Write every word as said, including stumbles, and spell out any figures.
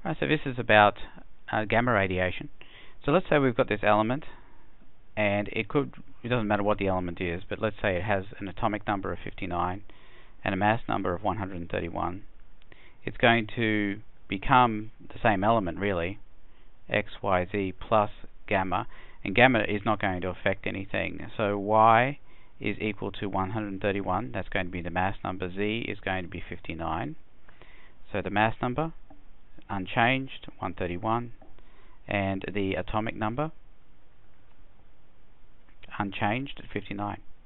Right, so this is about uh, gamma radiation. So let's say we've got this element, and it could, it doesn't matter what the element is, but let's say it has an atomic number of fifty-nine and a mass number of one hundred thirty-one. It's going to become the same element, really, x, y, z plus gamma, and gamma is not going to affect anything. So y is equal to one hundred thirty-one, that's going to be the mass number, z is going to be fifty-nine. So the mass number, unchanged, one hundred thirty-one, and the atomic number, unchanged at fifty-nine.